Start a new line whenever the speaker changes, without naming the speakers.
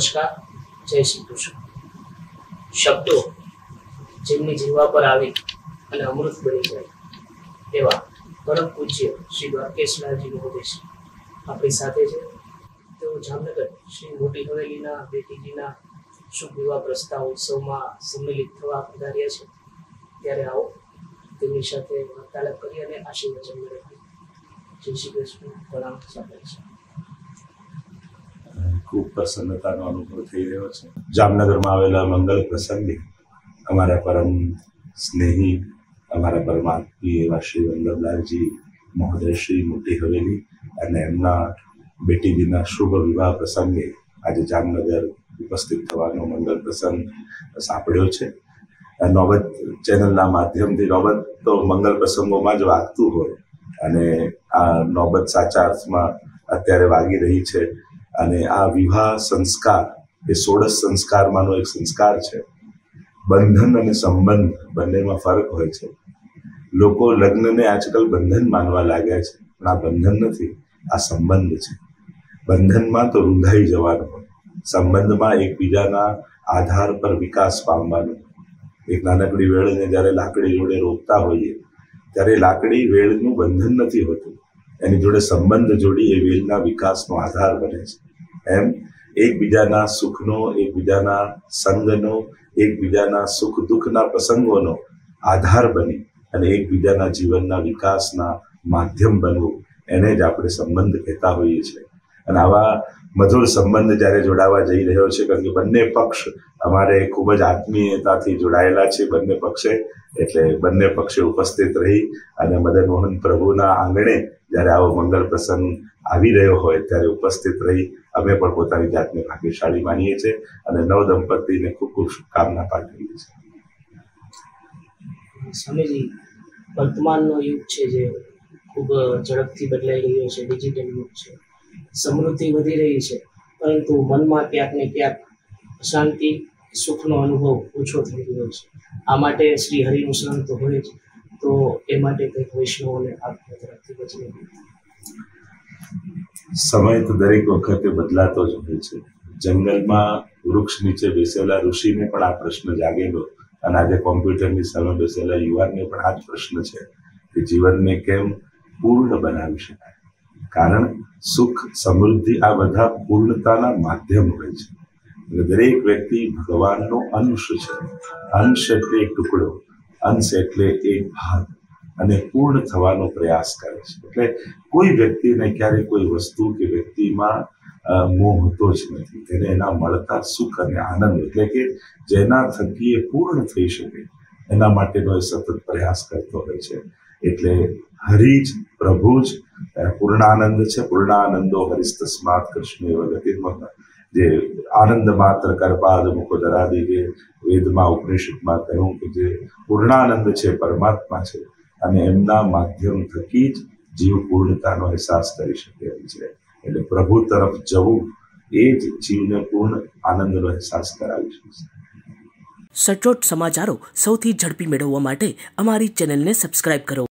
નમસ્કાર, જય શ્રી કૃષ્ણ। શબ્દો જેમની જીવા પર આવી અને અમૃત બની જાય એવા પરમ પૂજ્ય શ્રી દ્વારકેશલાલજી મહોદયશ્રી આપણી સાથે છે। તેઓ જામનગર શ્રી મોટી હવેલીના બેટીજીના શુભ વિવાહ પ્રસ્તાવ ઉત્સવમાં સંમિલિત થવા પધાર્યા છે। ત્યારે આવો તેમની સાથે વાર્તાલાપ કરી અને આશીર્વચન મેળવીએ। જય શ્રી કૃષ્ણ, પ્રણામ સાંભળે છે।
ખૂબ પ્રસન્નતાનો અનુભવ થઈ રહ્યો છે। જામનગરમાં આવેલા મંગલ પ્રસંગે અમારા પરમ સ્નેહી, અમારા પરમાત્મી એવા શ્રી વલ્લભલાલજી મહોદય શ્રી મોટી હવેલી અને એમના બેટીજીના શુભ વિવાહ પ્રસંગે આજે જામનગર ઉપસ્થિત થવાનો મંગલ પ્રસંગ સાંપડ્યો છે। નોબત ચેનલના માધ્યમથી નોબત તો મંગલ પ્રસંગોમાં જ વાગતું હોય અને આ નોબત સાચા અર્થમાં અત્યારે વાગી રહી છે। અને આ વિવાહ સંસ્કાર એ 16 સંસ્કારમાંનો એક સંસ્કાર છે। બંધન અને સંબંધ બંનેમાં ફરક હોય છે। લોકો લગ્નને આજકાલ બંધન માનવા લાગ્યા છે, પણ આ બંધન નથી, આ સંબંધ છે। બંધનમાં તો રૂંધાઈ જવાનું હોય, સંબંધમાં એકબીજાના આધાર પર વિકાસ પામવાનું। એક નાનકડી વેળને જ્યારે લાકડી જોડે રોપતા હોઈએ ત્યારે લાકડી વેળનું બંધન નથી હોતું, એની જોડે સંબંધ જોડી એ વેલના વિકાસનો આધાર બને છે। એમ એકબીજાના સુખનો, એકબીજાના સંગનો, એકબીજાના સુખ દુઃખના પ્રસંગોનો આધાર બની અને એકબીજાના જીવનના વિકાસના માધ્યમ બનવું, એને જ આપણે સંબંધ કહેતા હોઈએ છીએ। અને આવા મધુર સંબંધ જ્યારે જોડાવા જઈ રહ્યો છે, કારણ કે બંને પક્ષ અમારે ખૂબ જ આત્મીયતાથી જોડાયેલા છે બંને પક્ષે, એટલે બંને પક્ષે ઉપસ્થિત રહી અને મદન મોહન પ્રભુના આંગણે જ્યારે આવો મંગલ પ્રસંગ આવી રહ્યો હોય ત્યારે ઉપસ્થિત રહી અમે પણ પોતાની જાતને ભાગ્યશાળી માનીએ છીએ અને નવ દંપતીને ખૂબ ખૂબ શુભકામના પાઠવીએ છીએ।
સ્વામીજી, વર્તમાનનો યુગ છે જે ખૂબ ઝડપથી બદલાઈ રહ્યો છે, ડિજિટલ યુગ છે, સમૃદ્ધિ વધી રહી છે, પરંતુ મનમાં ક્યાંક ને ક્યાંક અશાંતિ, સુખનો અનુભવ ઓછો થઈ રહ્યો છે। આ માટે શ્રી હરિનું સ્મરણ તો હોય જ, તો એ માટે કંઈક વૈષ્ણવોને આપના તરફથી વચન।
સમય તો દરેક વખતે બદલાતો જ હોય છે। જંગલમાં વૃક્ષ નીચે બેસેલા ઋષિને પણ આ પ્રશ્ન જાગેલો અને આજે કોમ્પ્યુટરની સામે બેસેલા યુવાનને પણ આ જ પ્રશ્ન છે કે જીવનને કેમ પૂર્ણ બનાવી શકાય। કારણ સુખ, સમૃદ્ધિ આ બધા પૂર્ણતાના માધ્યમ હોય છે। એટલે દરેક વ્યક્તિ ભગવાનનો અંશ છે। અંશ એટલે એક ટુકડો, અંશ એટલે એક ભાગ, અને પૂર્ણ થવાનો પ્રયાસ કરે છે। એટલે કોઈ વ્યક્તિને ક્યારે કોઈ વસ્તુ કે વ્યક્તિમાં મોહ હોતો જ નથી। તેને એના મળતા સુખ અને આનંદ, એટલે કે જેના થકી એ પૂર્ણ થઈ શકે એના માટેનો એ સતત પ્રયાસ કરતો હોય છે। એટલે હરિ જ, પ્રભુ જ પૂર્ણાનંદ છે। પૂર્ણાનંદો હરિસ્તસ્માત કૃષ્ણ એવ ગતિર્મઃ, જે આનંદ માત્ર કરપાદ મુખોદરાદિ, જે વેદમાં ઉપનિષદમાં કહ્યું કે જે પૂર્ણાનંદ છે, પરમાત્મા છે, અને એમના માધ્યમ થકી જ જીવ પૂર્ણતાનો અહેસાસ કરી શકે એમ છે। એટલે પ્રભુ તરફ જવું એ જ જીવને પૂર્ણ આનંદનો અહેસાસ કરાવી શકશે।
સચોટ સમાચારો સૌથી ઝડપી મેળવવા માટે અમારી ચેનલને સબસ્ક્રાઇબ કરો।